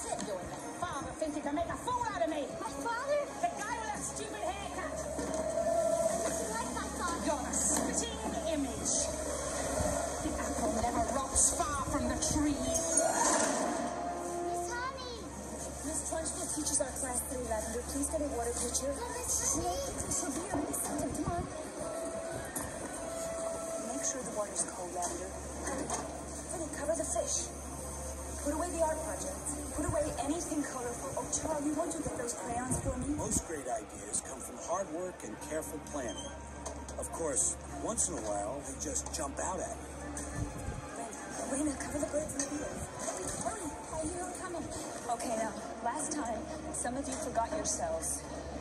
it. You and your father think you can make a fool out of me. My father? The guy with that stupid haircut. Nothing like that, Father. You're a spitting image. The apple never rots far from the tree. Miss Honey. Miss Trunchbull teaches our class 3, Lavender. Please get a water pitcher. No, Miss Honey. She'll be already sent it. Come on. Make sure the water's cold, Lavender. Then cover the fish. Put away the art projects. Put away anything colorful. Oh, Charlie, won't you get those crayons for me? Most great ideas come from hard work and careful planning. Of course, once in a while, they just jump out at you. Raina, cover the birds and the beetles. Hurry, I hear them coming. Okay, now, last time, some of you forgot yourselves.